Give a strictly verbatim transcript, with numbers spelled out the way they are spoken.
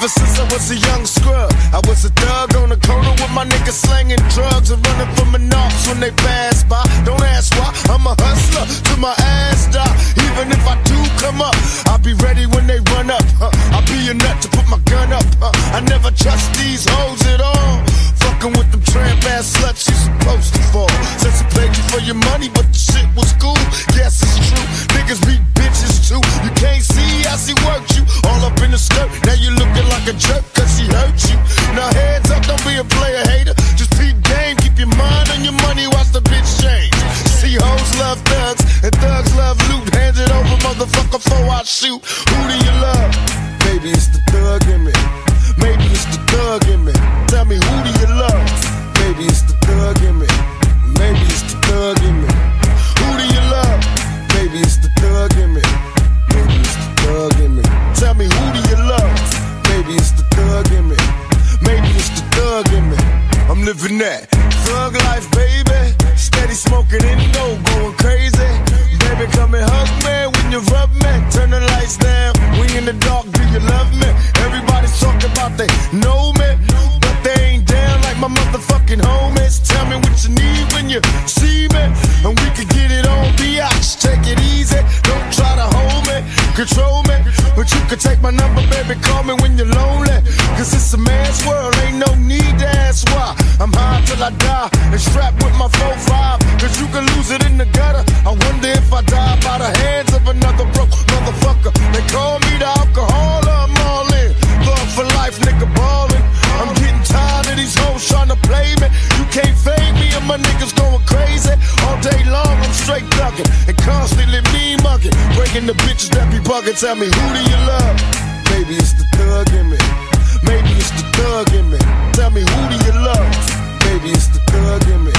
Ever since I was a young scrub, I was a thug on the corner with my niggas slanging drugs and running from the knocks when they pass by. Don't ask why, I'm a hustler till my ass die. Even if I do come up, I'll be ready when they run up. Huh? I'll be a nut to put my gun up. Huh? I never trust these hoes at all. Fucking with them tramp ass sluts, you supposed to fall. Since he played you for your money, but the shit was cool. Yes, it's true. Niggas beat bitches too. You can't see how she worked you all up in the skirt. Now you looking like a jerk cause she hurt you. Now heads up, don't be a player hater. Just peep game, keep your mind on your money, watch the bitch change. See hoes love thugs and thugs love loot. Hands it over, motherfucker, before I shoot. Who do you love? Maybe it's the thug in me. Maybe it's the thug in me. Tell me, who do you love? Maybe it's the thug in me. Maybe it's the thug in me. Who do you love? Maybe it's the thug in me. Maybe it's the thug in me. Tell me, who do you love? Maybe it's the thug in me. Maybe it's the thug in me. I'm living that thug life, baby. Steady smoking Indo, going crazy. Baby, come and hug me when you rub me. Turn the lights down, we in the dark, do you love me? Everybody's talking about they know me, but they ain't down like my motherfucking homies. Tell me what you need when you see me, and we can get it on biatch. Take it easy, don't try to hold me, control me, but you can take my number, baby, call me when you're lonely. Cause it's a man's world, ain't no need to ask why. I'm high till I die, and strapped with my four five. Cause you can lose it in the gutter. I wonder if I die by the hands of another broke motherfucker. They call me the alcohol, I'm all in. Thug for life, nigga ballin'. I'm getting tired of these hoes trying to play me. You can't fade me and my niggas going crazy. All day long I'm straight thuggin' and constantly mean muggin'. Breaking the bitches that be buggin'. Tell me, who do you love? Maybe it's the thug in me. Maybe it's the thug in me. Tell me, who do you love? Maybe it's the thug in me.